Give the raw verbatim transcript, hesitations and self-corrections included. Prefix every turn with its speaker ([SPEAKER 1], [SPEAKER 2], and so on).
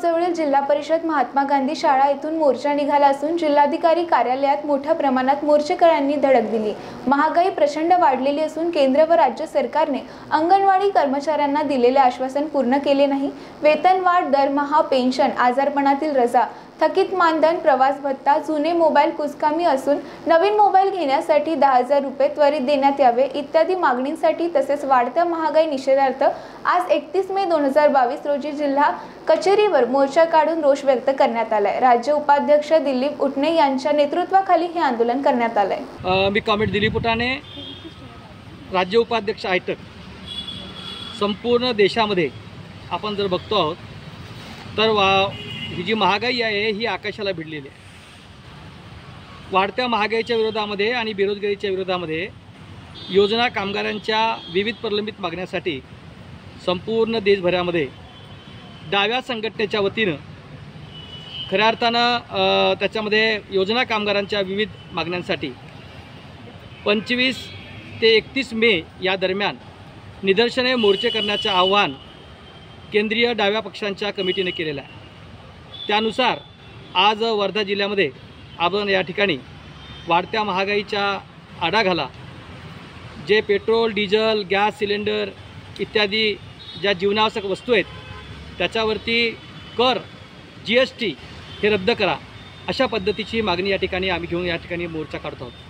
[SPEAKER 1] चौकजवळील जिल्हा परिषद महात्मा गांधी शाळा येथून मोर्चा निघाला असून जिल्हाधिकारी कार्यालयात मोठ्या प्रमाणात मोर्चेकऱ्यांनी धडक दिली। महागाई प्रचंड वाढलेली असून केंद्र व राज्य सरकारने अंगणवाडी कर्मचाऱ्यांना दिलेले आश्वासन पूर्ण केले नाही। वेतनवाढ, दरमहा, पेन्शन, आजारपणातील रजा, थकीत मानधन, प्रवास भत्ता, जुने मोबाईल कुचकामी असून नवीन मोबाईल घेण्यासाठी दहा हजार रुपये त्वरित देण्यात यावे इत्यादी मागणींसाठी तसेच वाढत्या महागाई निषेधार्थ आज एकतीस मे दोन हजार बावीस रोजी जिल्हा कचेरीवर मोर्चा काढून रोष व्यक्त करण्यात आलाय। राज्य उपाध्यक्ष दिलीप उटणे यांच्या नेतृत्वाखाली हे आंदोलन करण्यात आलंय।
[SPEAKER 2] मी कॉमेट दिलीप उटाणे, राज्य उपाध्यक्ष आयटक। संपूर्ण देशामध्ये आपण जर बघतो आहोत तर वा ही जी महागाई आहे ही आकाशाला भिडलेली आहे। वाढत्या महागाईच्या विरोधामध्ये आणि बेरोजगारीच्या विरोधामध्ये योजना कामगारांच्या विविध प्रलंबित मागण्यासाठी संपूर्ण देशभरामध्ये डाव्या संघटनेच्या वतीनं खऱ्या अर्थानं त्याच्यामध्ये योजना कामगारांच्या विविध मागण्यांसाठी पंचवीस ते एकतीस मे या दरम्यान निदर्शने मोर्चे करण्याचे आवाहन केंद्रीय डाव्या पक्षांच्या कमिटीने केलेलं आहे। त्यानुसार आज वर्धा जिल्ह्यामध्ये आपण या ठिकाणी वाढत्या महागाईच्या आडाखाला जे पेट्रोल, डिझेल, गॅस सिलेंडर इत्यादी ज्या जीवनावश्यक वस्तू आहेत त्याच्यावरती कर, जी एस टी हे रद्द करा अशा पद्धतीची मागणी या ठिकाणी आम्ही घेऊन या ठिकाणी मोर्चा काढतो आहोत।